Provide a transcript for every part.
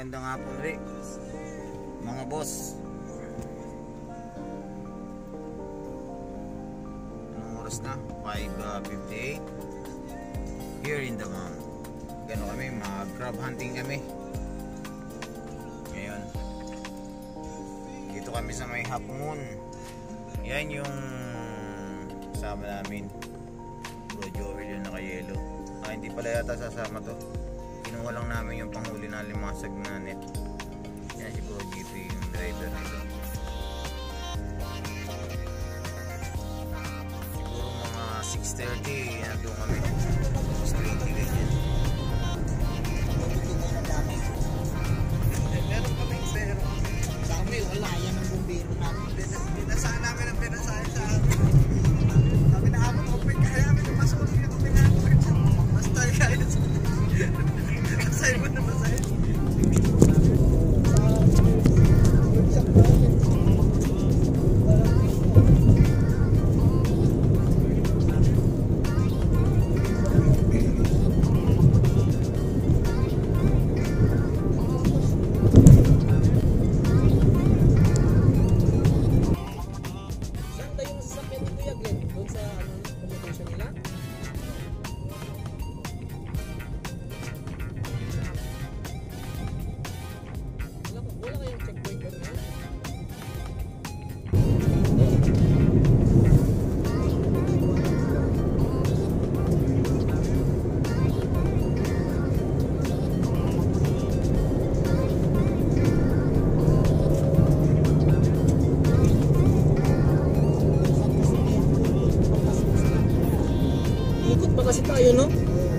Magandang hapon ulit mga boss. Anong oras na? 5:58 here in the mount. Gano kami, mag-crab hunting kami ngayon. Dito kami sa may Half Moon. Yan yung kasama namin, Bro Joel, yung naka-yellow. Hindi pala yata sasama to. Kinuha lang namin yung panghuli na limasag na net. Yan si Bro GP, yung driver nito. Siguro mga 6:30 nandun kami. 6:20 ganyan. Meron kaming pero sa amin wala yan ang bumbero namin. Binasaan namin ang binasaan sa amin. Kami naabot open kaya namin yung masulit yung pinagawa. Basta kaya masay mo na masay. Kasi tayo, no?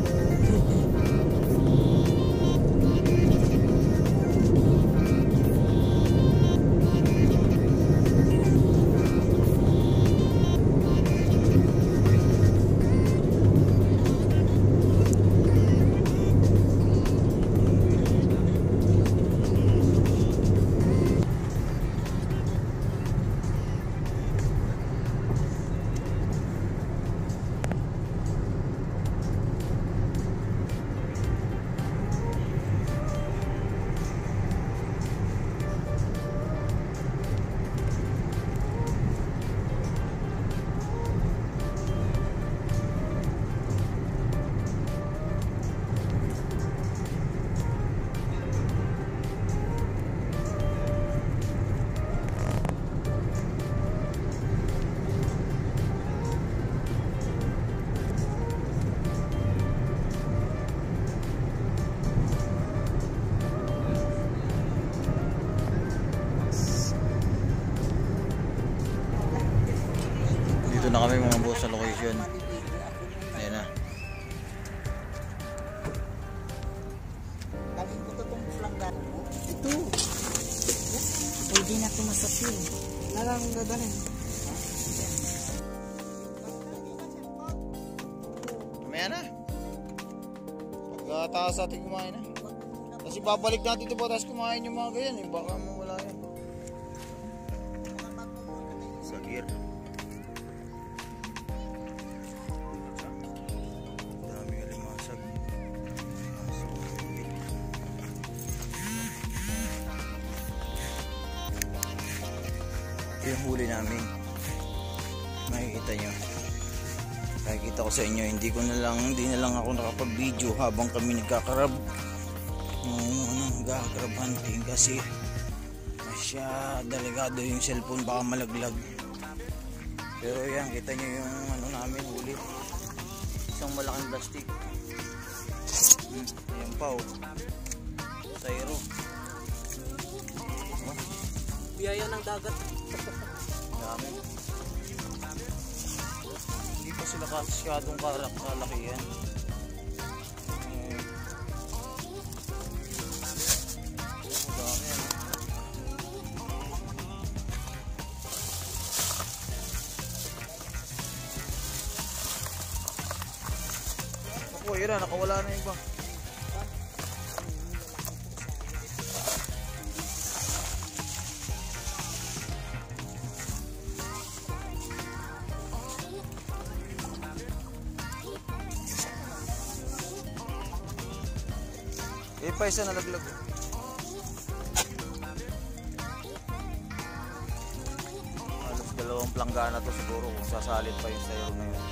Dito na kami mga boss sa location. Ayan na. Tagin ko itong flanggan. Ito. Pwede na ito masapil. Narang gaganin. Mamaya na. Pagkataas natin kumain na. Kasi babalik natin ito pa tapos kumain yung mga ganyan. Baka mawala yan. Sa gear. Yung huli namin, makikita nyo, nakikita ko sa inyo. Hindi na lang ako nakapag-video habang kami nagkakarab nagkakarab hunting kasi delikado yung cellphone, baka malaglag. Pero yan, kita nyo yung ano namin huli, isang malaking plastic. Ayan pa oh, sayro. Biyaya ng dagat. Dami. Hindi pa sila kasyadong kalakihan. Dami. Ako, yun na, nakawala na iba. Eh, pa isa nalaglag. langgana to siguro kung sasalit pa yung styro na yun.